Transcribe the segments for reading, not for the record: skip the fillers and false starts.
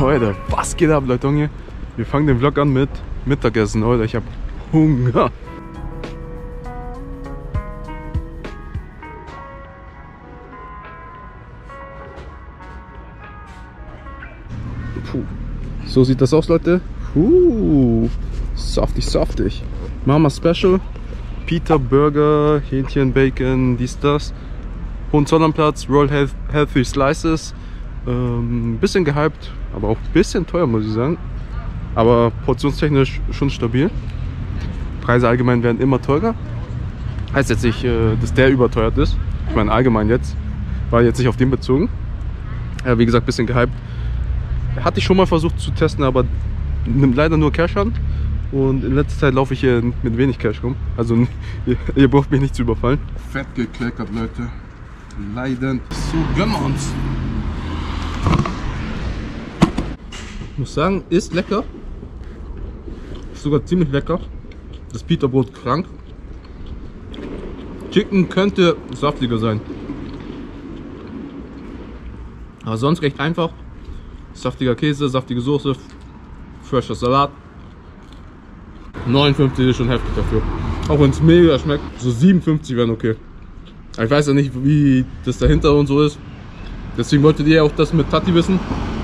Leute, was geht ab, Leute? Junge? Wir fangen den Vlog an mit Mittagessen, Leute. Ich hab Hunger. Puh. So sieht das aus, Leute. Saftig, saftig. Mama Special. Pita Burger, Hähnchen, Bacon, dies, das. Hohenzollernplatz, Roll Healthy Slices. Bisschen gehypt, aber auch ein bisschen teuer, muss ich sagen. Aber portionstechnisch schon stabil. Preise allgemein werden immer teurer. Heißt jetzt nicht, dass der überteuert ist. Ich meine allgemein jetzt. War jetzt nicht auf den bezogen. Ja, wie gesagt, bisschen gehypt. Hatte ich schon mal versucht zu testen, aber nimmt leider nur Cash an. Und in letzter Zeit laufe ich hier mit wenig Cash rum. Also ihr braucht mich nicht zu überfallen. Fett gekleckert, Leute. Leidend. So, gönnen wir uns. Ich muss sagen, ist lecker. Ist sogar ziemlich lecker. Das Pita-Brot krank. Chicken könnte saftiger sein. Aber sonst recht einfach. Saftiger Käse, saftige Soße, fresher Salat. 59 ist schon heftig dafür. Auch wenn es mega schmeckt. So 57 wären okay. Aber ich weiß ja nicht, wie das dahinter und so ist. Deswegen wolltet ihr auch das mit Tati wissen.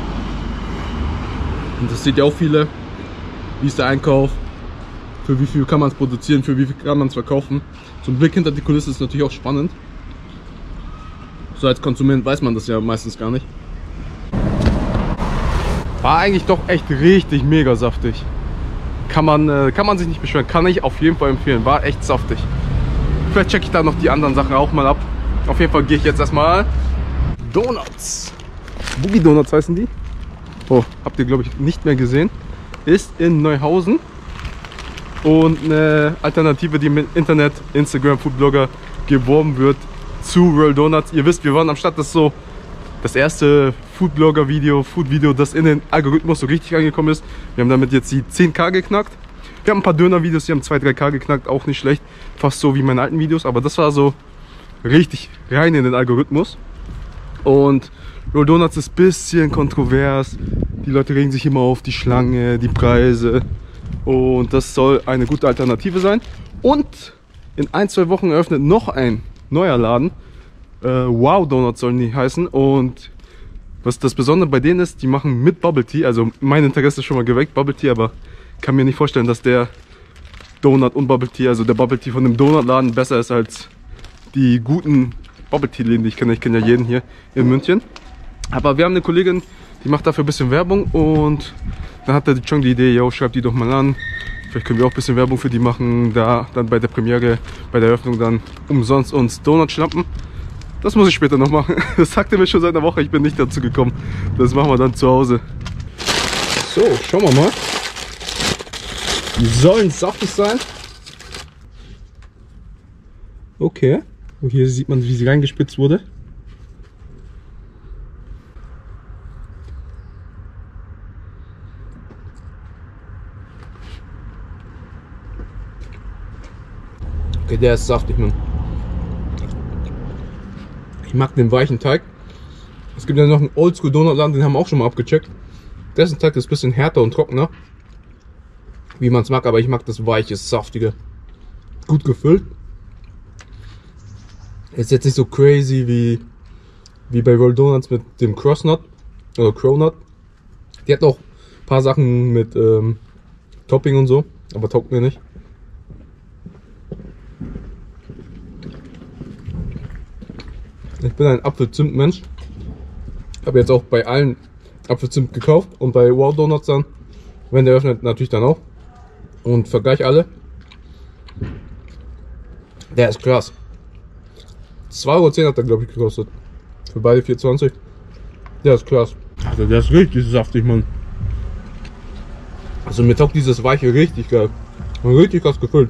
Und das seht ja auch viele. Wie ist der Einkauf? Für wie viel kann man es produzieren? Für wie viel kann man es verkaufen? So ein Blick hinter die Kulisse ist natürlich auch spannend. So als Konsument weiß man das ja meistens gar nicht. War eigentlich doch echt richtig mega saftig. Kann man sich nicht beschweren. Kann ich auf jeden Fall empfehlen. War echt saftig. Vielleicht checke ich da noch die anderen Sachen auch mal ab. Auf jeden Fall gehe ich jetzt erstmal Donuts. Boogie Donuts heißen die. Oh, habt ihr glaube ich nicht mehr gesehen. Ist in Neuhausen. Und eine Alternative, die im Internet, Instagram, Foodblogger geworben wird zu Roll Donuts. Ihr wisst, wir waren am Start, das ist so das erste Foodblogger-Video, Food-Video, das in den Algorithmus so richtig angekommen ist. Wir haben damit jetzt die 10.000 geknackt. Wir haben ein paar Döner-Videos, die haben 2-3K geknackt, auch nicht schlecht. Fast so wie meine alten Videos, aber das war so richtig rein in den Algorithmus. Und Roll Donuts ist ein bisschen kontrovers. Die Leute regen sich immer auf die Schlange, die Preise. Und das soll eine gute Alternative sein. Und in 1-2 Wochen eröffnet noch ein neuer Laden. Wow Donuts sollen die heißen. Und was das Besondere bei denen ist, die machen mit Bubble Tea. Also mein Interesse ist schon mal geweckt, Bubble Tea, aber kann mir nicht vorstellen, dass der Donut und Bubble Tea, also der Bubble Tea von dem Donutladen besser ist als die guten Bubble Tea Läden, die ich kenne. Ich kenne ja jeden hier in München. Aber wir haben eine Kollegin, die macht dafür ein bisschen Werbung und dann hat er schon die Idee, yo, schreib die doch mal an. Vielleicht können wir auch ein bisschen Werbung für die machen, da dann bei der Premiere, bei der Eröffnung dann umsonst uns Donuts schnappen. Das muss ich später noch machen. Das sagte mir schon seit einer Woche, ich bin nicht dazu gekommen. Das machen wir dann zu Hause. So, schauen wir mal. Die sollen saftig sein. Okay. Und hier sieht man, wie sie reingespitzt wurde. Okay, der ist saftig, Mann. Ich mag den weichen Teig. Es gibt ja noch einen Oldschool Donutladen, den haben wir auch schon mal abgecheckt. Dessen Teig ist ein bisschen härter und trockener. Wie man es mag, aber ich mag das weiche, saftige. Gut gefüllt. Ist jetzt nicht so crazy wie bei Roll Donuts mit dem Crossnut oder Cronut. Die hat auch ein paar Sachen mit Topping und so, aber taugt mir nicht. Ich bin ein Apfelzimt-Mensch. Habe jetzt auch bei allen Apfelzimt gekauft und bei Wow Donuts dann, wenn der öffnet, natürlich dann auch. Und vergleich alle. Der ist krass. 2,10 € hat der glaube ich gekostet. Für beide 4,20 €. Der ist krass. Also der ist richtig saftig, Mann. Also mir taugt dieses weiche richtig geil. Und richtig krass gefüllt.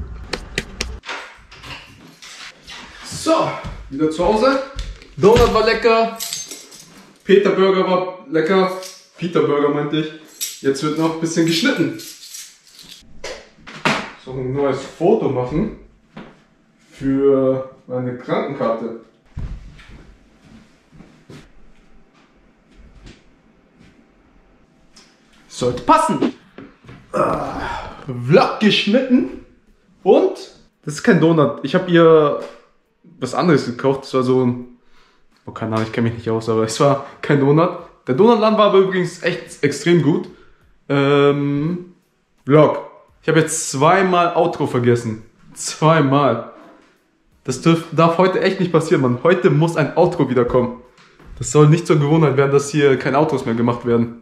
So, wieder zu Hause. Donut war lecker. Peter Burger war lecker. Peter Burger meinte ich. Jetzt wird noch ein bisschen geschnitten. So, ein neues Foto machen für meine Krankenkarte. Sollte passen. Vlog geschnitten. Und das ist kein Donut. Ich habe ihr was anderes gekauft. Das war so ein... Oh, keine Ahnung, ich kenne mich nicht aus, aber es war kein Donut. Der Donutladen war aber übrigens echt extrem gut. Vlog. Ich habe jetzt zweimal Outro vergessen. Zweimal. Das darf heute echt nicht passieren, Mann. Heute muss ein Outro wiederkommen. Das soll nicht zur Gewohnheit werden, dass hier keine Outros mehr gemacht werden.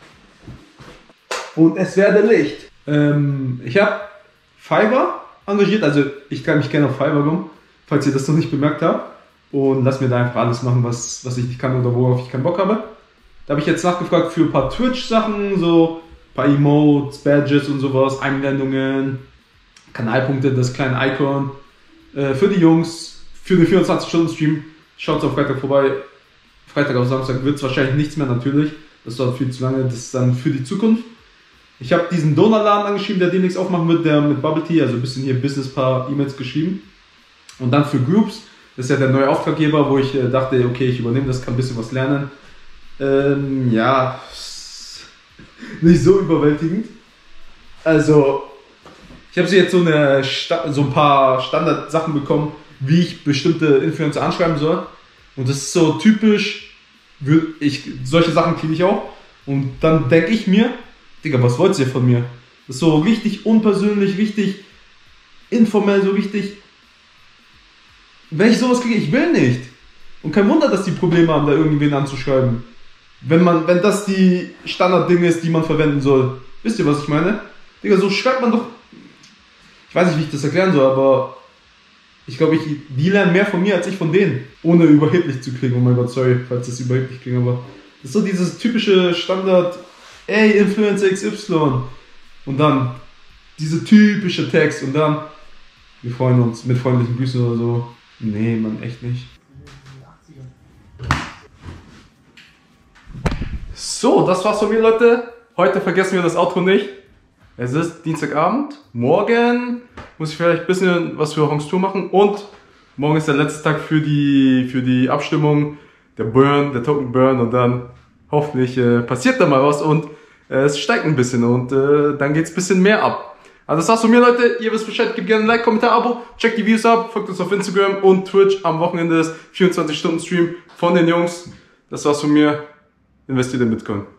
Und es werde Licht. Ich habe Fiverr engagiert, also ich kann mich gerne auf Fiverr rum, falls ihr das noch nicht bemerkt habt. Und lass mir da einfach alles machen, was ich nicht kann oder worauf ich keinen Bock habe. Da habe ich jetzt nachgefragt für ein paar Twitch-Sachen, so ein paar Emotes, Badges und sowas, Einblendungen, Kanalpunkte, das kleine Icon. Für die Jungs, für den 24-Stunden-Stream, schaut auf Freitag vorbei. Freitag auf Samstag wird es wahrscheinlich nichts mehr, natürlich. Das dauert viel zu lange, das ist dann für die Zukunft. Ich habe diesen Donutladen angeschrieben, der demnächst aufmachen wird, der mit Bubble Tea, also ein bisschen hier Business, paar E-Mails geschrieben. Und dann für Groups, das ist ja der neue Auftraggeber, wo ich dachte, okay, ich übernehme das, kann ein bisschen was lernen. Ja, nicht so überwältigend. Also, ich habe jetzt so ein paar Standardsachen bekommen, wie ich bestimmte Influencer anschreiben soll. Und das ist so typisch, solche Sachen kriege ich auch. Und dann denke ich mir, Digga, was wollt ihr von mir? Das ist so richtig unpersönlich, richtig informell, so richtig. Wenn ich sowas kriege, ich will nicht. Und kein Wunder, dass die Probleme haben, da irgendwen anzuschreiben. Wenn das die Standarddinge ist, die man verwenden soll. Wisst ihr, was ich meine? Digga, so schreibt man doch. Ich weiß nicht, wie ich das erklären soll, aber ich glaube, die lernen mehr von mir als ich von denen. Ohne überheblich zu klingen. Oh mein Gott, sorry, falls das überheblich klingt, aber das ist so dieses typische Standard, ey, Influencer XY. Und dann diese typische Text und dann, wir freuen uns mit freundlichen Grüßen oder so. Nee, Mann, echt nicht. So, das war's von mir, Leute. Heute vergessen wir das Outro nicht. Es ist Dienstagabend. Morgen muss ich vielleicht ein bisschen was für Hongs Tour machen. Und morgen ist der letzte Tag für die Abstimmung. Der Token Burn. Und dann hoffentlich passiert da mal was und es steigt ein bisschen. Und dann geht's ein bisschen mehr ab. Also das war's von mir, Leute. Ihr wisst Bescheid. Gebt gerne ein Like, Kommentar, Abo. Checkt die Videos ab. Folgt uns auf Instagram und Twitch. Am Wochenende ist 24-Stunden-Stream von den Jungs. Das war's von mir. Investiert in Bitcoin.